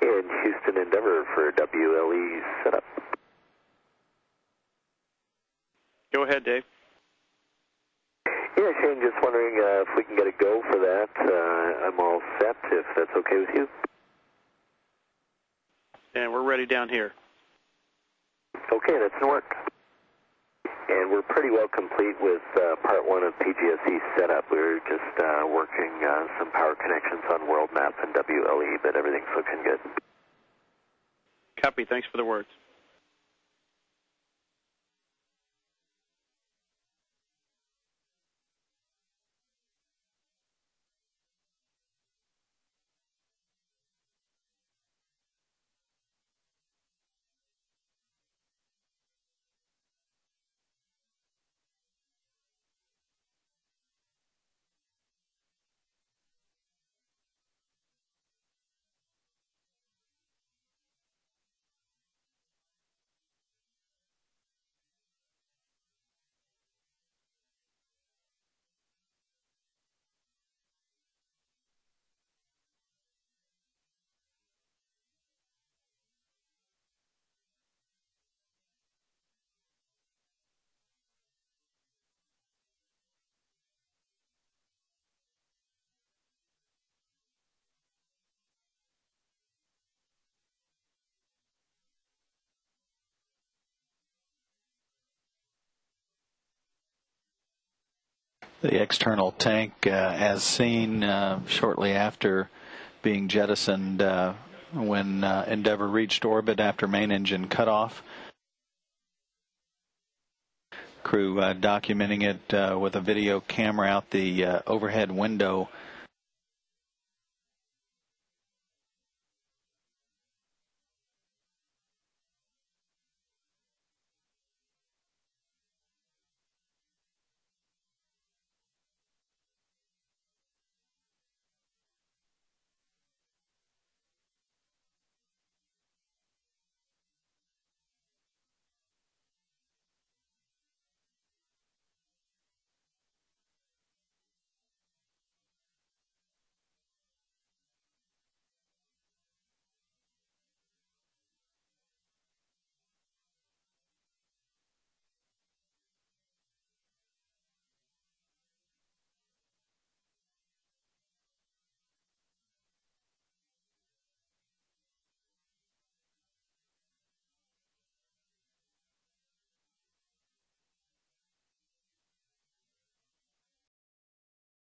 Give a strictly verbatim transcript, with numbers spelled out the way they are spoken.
In Houston Endeavour for W L E setup. Go ahead, Dave. Yeah, Shane, just wondering uh, if we can get a go for that. Uh, I'm all set, if that's okay with you. And we're ready down here. Okay, that's in work. And we're pretty well complete with uh, part one of P G S E setup. We're just uh, working uh, some power connections on World Map and W L E, but everything's looking good. Copy. Thanks for the words. The external tank, uh, as seen uh, shortly after being jettisoned uh, when uh, Endeavour reached orbit after main engine cutoff. Crew uh, documenting it uh, with a video camera out the uh, overhead window